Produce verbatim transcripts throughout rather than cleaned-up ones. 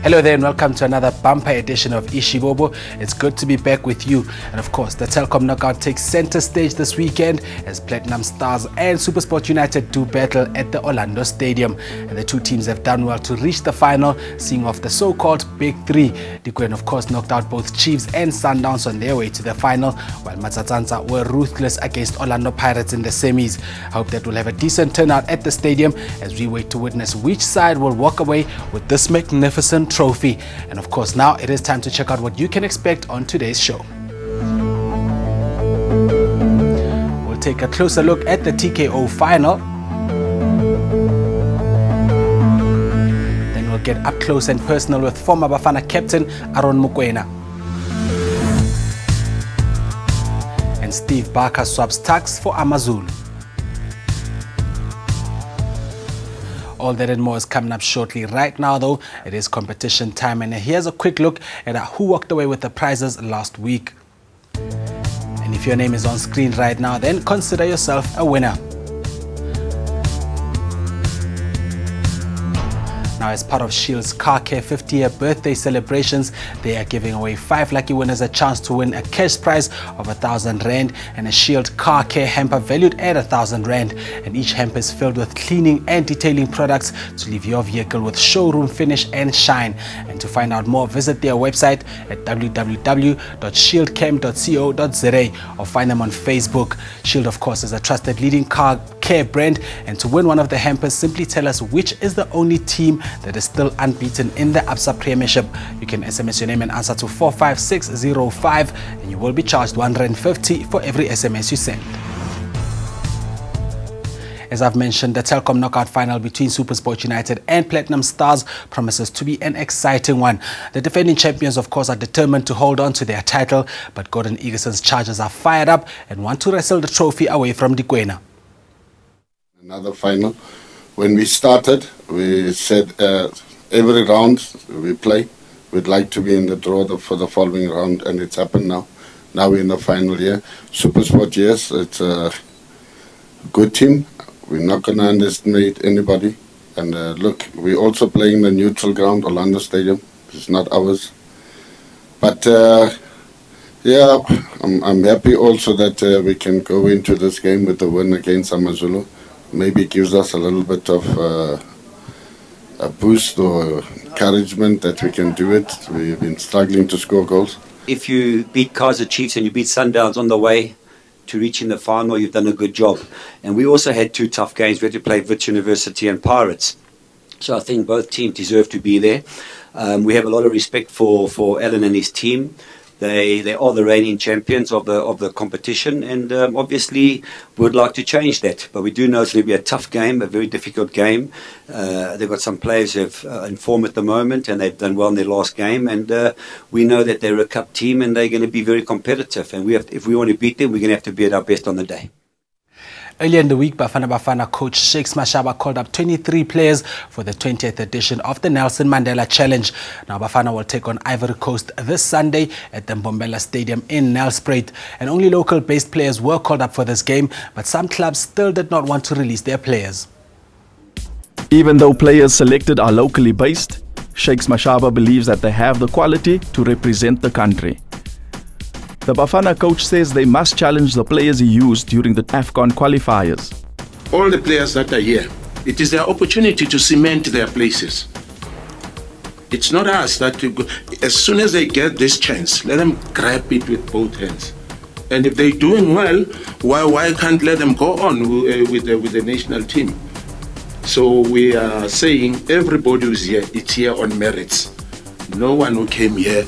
Hello there and welcome to another bumper edition of eShibobo. It's good to be back with you. And of course, the Telkom Knockout takes center stage this weekend as Platinum Stars and SuperSport United do battle at the Orlando Stadium. And the two teams have done well to reach the final, seeing off the so-called Big Three. Dikwen, of course, knocked out both Chiefs and Sundowns on their way to the final, while Matsatsanza were ruthless against Orlando Pirates in the semis. I hope that we'll have a decent turnout at the stadium as we wait to witness which side will walk away with this magnificent trophy. And of course, now it is time to check out what you can expect on today's show. We'll take a closer look at the T K O final. Then we'll get up close and personal with former Bafana captain Aaron Mokoena. And Steve Barker swaps tax for Amazulu. All that and more is coming up shortly. Right now, though, it is competition time, and here's a quick look at who walked away with the prizes last week. And if your name is on screen right now, then consider yourself a winner. Now, as part of Shield's Car Care fifty year birthday celebrations, they are giving away five lucky winners a chance to win a cash prize of a thousand rand and a Shield Car Care hamper valued at a thousand rand. And each hamper is filled with cleaning and detailing products to leave your vehicle with showroom finish and shine. And to find out more, visit their website at w w w dot shield cam dot co dot z a or find them on Facebook. Shield, of course, is a trusted leading car care brand, and to win one of the hampers, simply tell us which is the only team that is still unbeaten in the Absa Premiership. You can S M S your name and answer to four five six zero five, and you will be charged one rand fifty for every S M S you send. As I've mentioned, the Telkom Knockout final between SuperSport United and Platinum Stars promises to be an exciting one. The defending champions, of course, are determined to hold on to their title, but Gordon Egerson's Chargers are fired up and want to wrestle the trophy away from Dikwena. Another final. When we started, we said uh, every round we play, we'd like to be in the draw for the following round, and it's happened now. Now we're in the final year. SuperSport, yes, it's a good team. We're not going to underestimate anybody. And uh, look, we're also playing the neutral ground, Orlando Stadium. It's not ours. But uh, yeah, I'm, I'm happy also that uh, we can go into this game with the win against Amazulu. Maybe it gives us a little bit of uh, a boost or encouragement that we can do it. We've been struggling to score goals. If you beat Kaizer Chiefs and you beat Sundowns on the way to reaching the final, you've done a good job. And we also had two tough games. We had to play Wits University and Pirates. So I think both teams deserve to be there. Um, we have a lot of respect for, for Alan and his team. They they are the reigning champions of the of the competition, and um, obviously we would like to change that. But we do know it's going to be a tough game, a very difficult game. Uh, they've got some players who have uh, in form at the moment, and they've done well in their last game. And uh, we know that they're a cup team, and they're going to be very competitive. And we have, if we want to beat them, we're going to have to be at our best on the day. Earlier in the week, Bafana Bafana coach Shakes Mashaba called up twenty-three players for the twentieth edition of the Nelson Mandela Challenge. Now, Bafana will take on Ivory Coast this Sunday at the Mbombela Stadium in Nelspruit. And only local-based players were called up for this game, but some clubs still did not want to release their players. Even though players selected are locally based, Shakes Mashaba believes that they have the quality to represent the country. The Bafana coach says they must challenge the players he used during the AFCON qualifiers. All the players that are here, it is their opportunity to cement their places. It's not us that to go. As soon as they get this chance, let them grab it with both hands. And if they're doing well, why why can't let them go on with the, with the national team? So we are saying everybody who's here, it's here on merits. No one who came here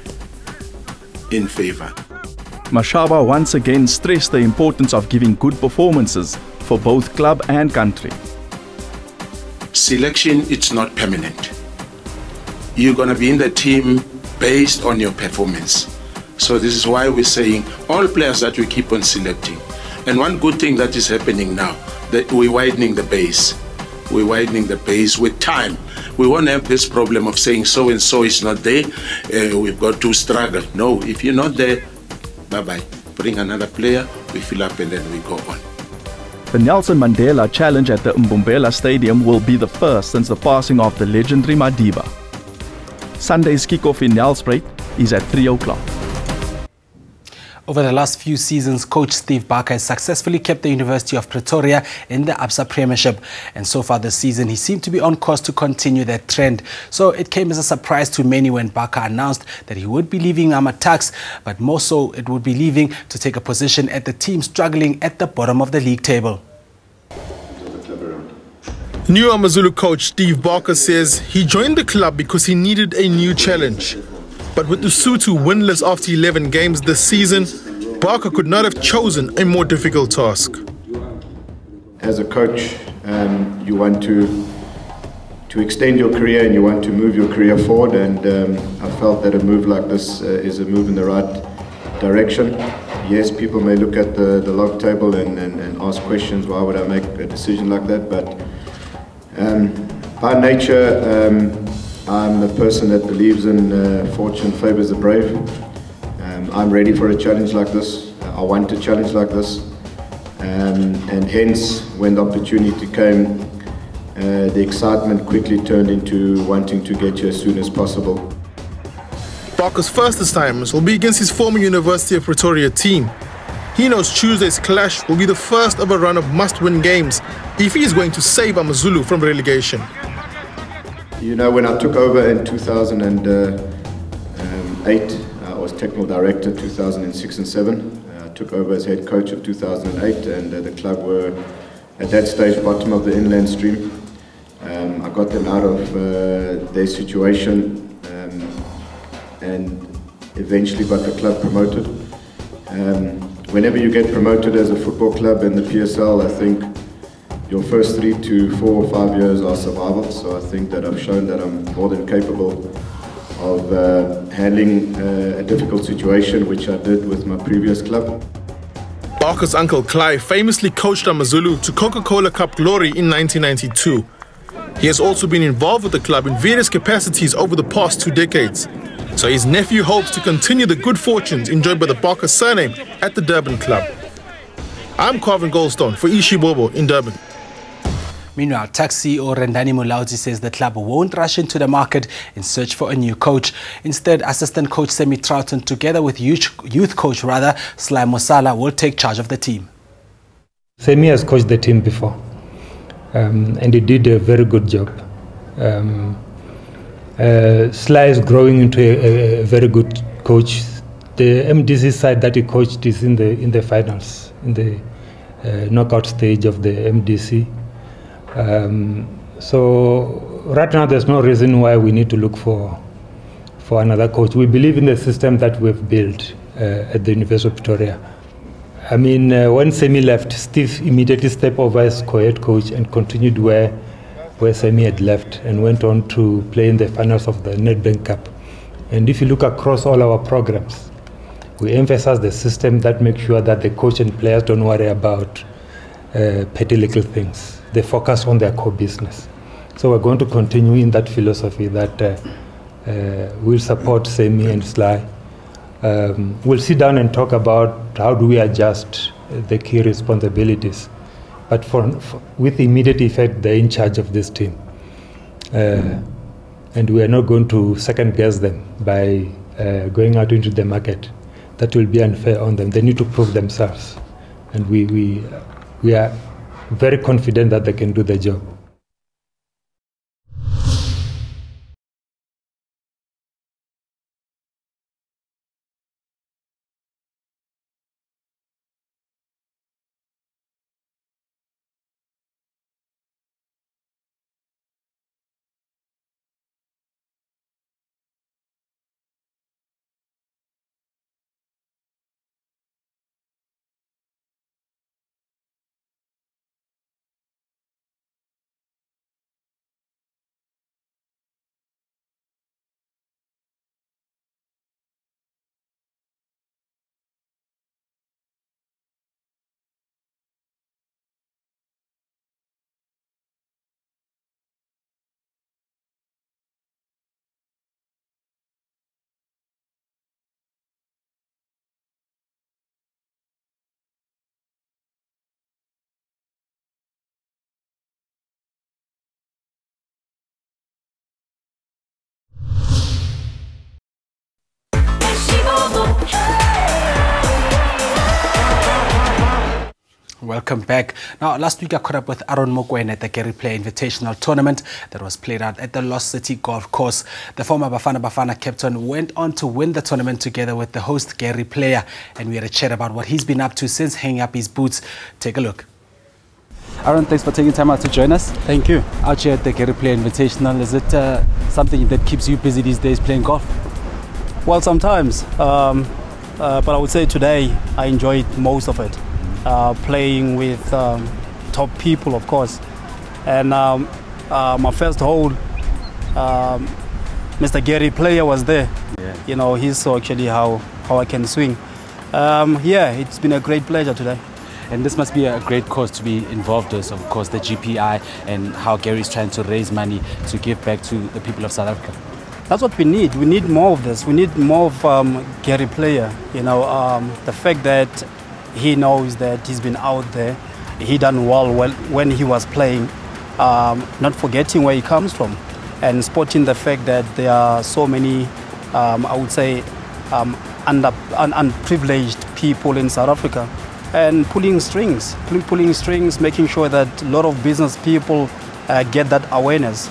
in favor. Mashaba once again stressed the importance of giving good performances for both club and country. Selection, it's not permanent. You're going to be in the team based on your performance. So this is why we're saying all players that we keep on selecting. And one good thing that is happening now, that we're widening the base. We're widening the base with time. We won't have this problem of saying so-and-so is not there, uh, we've got to struggle. No, if you're not there, bye-bye. Bring another player, we fill up and then we go on. The Nelson Mandela Challenge at the Mbombela Stadium will be the first since the passing of the legendary Madiba. Sunday's kickoff in Nelspruit is at three o'clock. Over the last few seasons, coach Steve Barker has successfully kept the University of Pretoria in the Absa Premiership. And so far this season, he seemed to be on course to continue that trend. So it came as a surprise to many when Barker announced that he would be leaving Amatax, but more so it would be leaving to take a position at the team struggling at the bottom of the league table. New AmaZulu coach Steve Barker says he joined the club because he needed a new challenge. But with the Lesotho winless after eleven games this season, Barker could not have chosen a more difficult task. As a coach, um, you want to to extend your career and you want to move your career forward, and um, I felt that a move like this uh, is a move in the right direction. Yes, people may look at the, the log table and, and, and ask questions, why would I make a decision like that? But um, by nature, um, I'm a person that believes in uh, fortune favours the brave. Um, I'm ready for a challenge like this. I want a challenge like this. Um, and hence, when the opportunity came, uh, the excitement quickly turned into wanting to get here as soon as possible. Barker's first assignments will be against his former University of Pretoria team. He knows Tuesday's clash will be the first of a run of must-win games if he is going to save AmaZulu from relegation. You know, when I took over in two thousand eight, I was technical director two thousand six and seven. I took over as head coach of two thousand eight, and uh, the club were at that stage bottom of the inland stream. Um, I got them out of uh, their situation um, and eventually got the club promoted. Um, whenever you get promoted as a football club in the P S L, I think your first three to four or five years are survival, so I think that I've shown that I'm more than capable of uh, handling uh, a difficult situation, which I did with my previous club. Barker's uncle Clive famously coached AmaZulu to Coca-Cola Cup glory in nineteen ninety-two. He has also been involved with the club in various capacities over the past two decades, so his nephew hopes to continue the good fortunes enjoyed by the Barker surname at the Durban club. I'm Carvin Goldstone for eShibobo in Durban. Meanwhile, Taxi or Rendani Mulauzi says the club won't rush into the market in search for a new coach. Instead, assistant coach Semi Troughton, together with youth, youth coach rather Sly Mosala, will take charge of the team. Semi has coached the team before, um, and he did a very good job. Um, uh, Sly is growing into a, a very good coach. The M D C side that he coached is in the in the finals, in the uh, knockout stage of the M D C. Um, so right now there's no reason why we need to look for for another coach. We believe in the system that we've built uh, at the University of Pretoria. I mean, uh, when Semi left, Steve immediately stepped over as co-head coach and continued where where Semi had left and went on to play in the finals of the Nedbank Cup. And if you look across all our programs, we emphasize the system that makes sure that the coach and players don't worry about uh, petty little things. They focus on their core business. So we're going to continue in that philosophy that uh, uh, we'll support Semi and Sly. Um, we'll sit down and talk about how do we adjust the key responsibilities. But for, for, with immediate effect, they're in charge of this team. Uh, and we are not going to second guess them by uh, going out into the market. That will be unfair on them. They need to prove themselves. And we, we, we are very confident that they can do the job. Welcome back. Now, last week I caught up with Aaron Mokoena at the Gary Player Invitational Tournament that was played out at the Lost City Golf Course. The former Bafana Bafana captain went on to win the tournament together with the host Gary Player, and we had a chat about what he's been up to since hanging up his boots. Take a look. Aaron, thanks for taking time out to join us. Thank you. Out here at the Gary Player Invitational, is it uh, something that keeps you busy these days, playing golf? Well, sometimes, um, uh, but I would say today I enjoyed most of it. Uh, playing with um, top people, of course. And um, uh, my first hole, um, Mister Gary Player was there. Yeah. You know, he saw actually how, how I can swing. Um, yeah, it's been a great pleasure today. And this must be a great cause to be involved with, of course, the G P I and how Gary's trying to raise money to give back to the people of South Africa. That's what we need. We need more of this. We need more of um, Gary Player. You know, um, the fact that he knows that he's been out there, he done well, well when he was playing, um, not forgetting where he comes from, and spotting the fact that there are so many, um, I would say, um, under, un, unprivileged people in South Africa, and pulling strings, pulling strings, making sure that a lot of business people uh, get that awareness,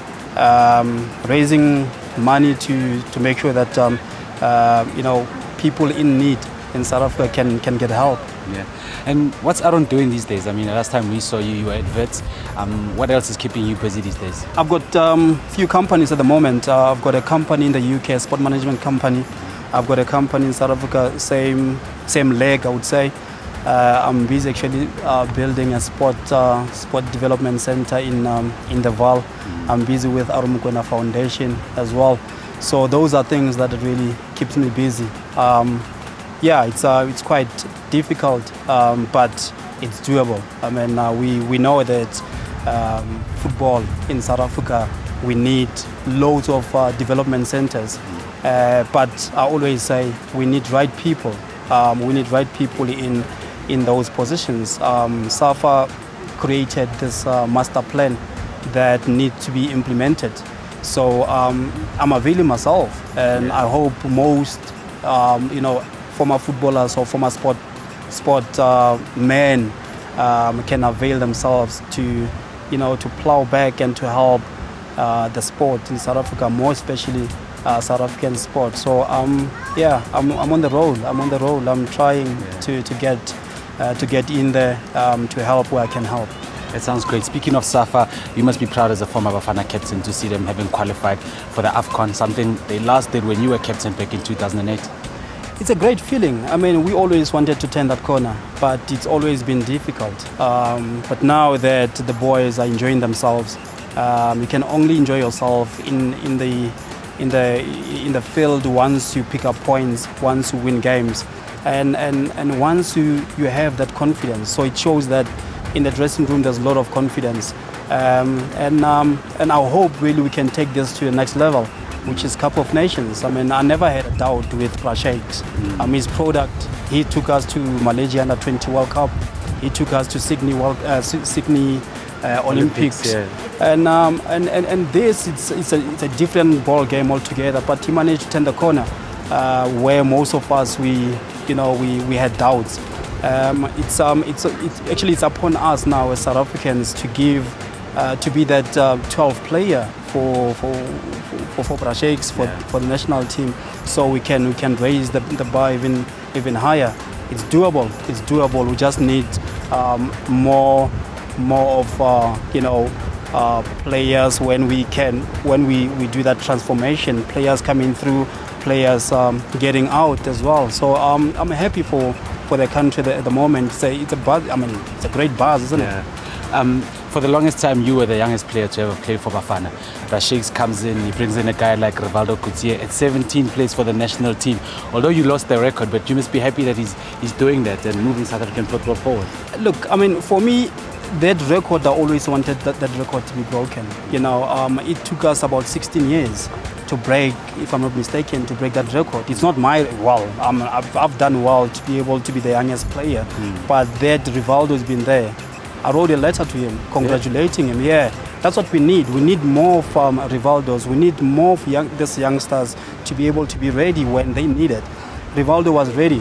um, raising money to, to make sure that um, uh, you know, people in need in South Africa can, can get help. Yeah. And what's Aaron doing these days? I mean, last time we saw you, you were at Vets. Um, what else is keeping you busy these days? I've got a um, few companies at the moment. Uh, I've got a company in the U K, a sport management company. I've got a company in South Africa, same same leg, I would say. Uh, I'm busy actually uh, building a sport uh, sport development center in um, in the Val. Mm-hmm. I'm busy with Aaron Mokoena Foundation as well. So those are things that really keeps me busy. Um, Yeah, it's uh, it's quite difficult, um, but it's doable. I mean, uh, we we know that um, football in South Africa, we need loads of uh, development centers. Uh, but I always say we need right people. Um, we need right people in in those positions. Um, SAFA created this uh, master plan that needs to be implemented. So um, I'm availing myself, and I hope most, um, you know, former footballers or former sport sport uh, men um, can avail themselves to, you know, to plow back and to help uh, the sport in South Africa, more especially uh, South African sport. So um, yeah, I'm, I'm on the road. I'm on the road. I'm trying yeah. to to get uh, to get in there um, to help where I can help. It sounds great. Speaking of SAFA, you must be proud as a former Bafana captain to see them having qualified for the AFCON, something they last did when you were captain back in two thousand eight. It's a great feeling. I mean, we always wanted to turn that corner, but it's always been difficult. Um, but now that the boys are enjoying themselves, um, you can only enjoy yourself in, in the in the in the field once you pick up points, once you win games, and and and once you you have that confidence. So it shows that in the dressing room there's a lot of confidence, um, and um, and I hope really we can take this to the next level, which is Cup of Nations. I mean, I never had a doubt with Prashakes. Mm. Um, his product, he took us to Malaysia under twenty World Cup. He took us to Sydney World, uh, Sydney uh, Olympics. Olympics yeah. And, um, and and and this, it's it's a it's a different ball game altogether. But he managed to turn the corner, uh, where most of us we you know we, we had doubts. Um, it's um it's it's actually it's upon us now as South Africans to give uh, to be that uh, twelfth player for for. for, for Prashakes, for, yeah. for the national team, so we can we can raise the, the bar even even higher. It's doable. It's doable. We just need um, more more of uh, you know uh, players when we can when we, we do that transformation. Players coming through, players um, getting out as well. So um, I'm happy for, for the country at the moment. It's a, it's a buzz. I mean, it's a great buzz, isn't yeah. it? Um, for the longest time, you were the youngest player to ever play for Bafana. Prashakes comes in, he brings in a guy like Rivaldo Coutier at seventeen plays for the national team. Although you lost the record, but you must be happy that he's he's doing that and moving South African football forward. Look, I mean, for me, that record, I always wanted that, that record to be broken. You know, um, it took us about sixteen years to break, if I'm not mistaken, to break that record. It's not my, well, um, I've, I've done well to be able to be the youngest player, mm. but that Rivaldo's been there. I wrote a letter to him congratulating yeah. him. Yeah, that's what we need. We need more of um, Rivaldos. We need more of young, these youngsters to be able to be ready when they need it. Rivaldo was ready.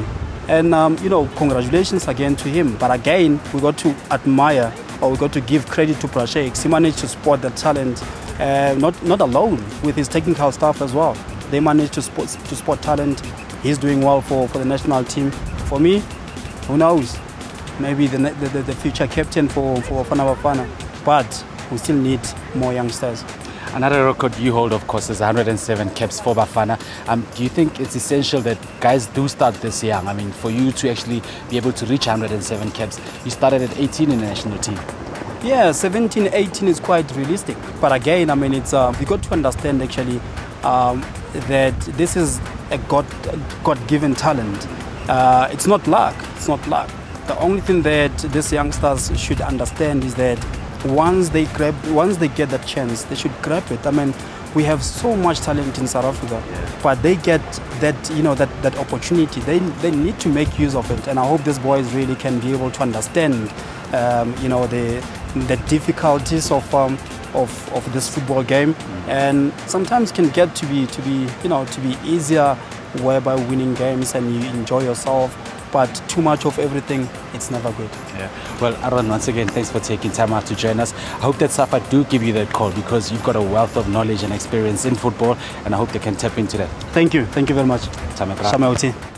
And, um, you know, congratulations again to him. But again, we got to admire, or we got to give credit to Prashakes. He managed to spot the talent, uh, not, not alone, with his technical staff as well. They managed to spot, to spot talent. He's doing well for, for the national team. For me, who knows? Maybe the, the, the future captain for, for Bafana Bafana. But we still need more youngsters. Another record you hold, of course, is one hundred seven caps for Bafana. Um, do you think it's essential that guys do start this young? I mean, for you to actually be able to reach one hundred seven caps, you started at eighteen in the national team. Yeah, seventeen, eighteen is quite realistic. But again, I mean, it's uh, we got to understand actually um, that this is a God, God-given talent. Uh, it's not luck. It's not luck. The only thing that these youngsters should understand is that once they grab, once they get that chance, they should grab it. I mean, we have so much talent in South Africa, yeah. but they get that, you know, that, that opportunity. They they need to make use of it, and I hope these boys really can be able to understand, um, you know, the the difficulties of um, of of this football game, mm-hmm. and sometimes can get to be to be you know to be easier, whereby winning games and you enjoy yourself. But too much of everything, it's never good. Yeah. Well, Aaron, once again, thanks for taking time out to join us. I hope that SAFA do give you that call, because you've got a wealth of knowledge and experience in football, and I hope they can tap into that. Thank you. Thank you very much. Tamekra.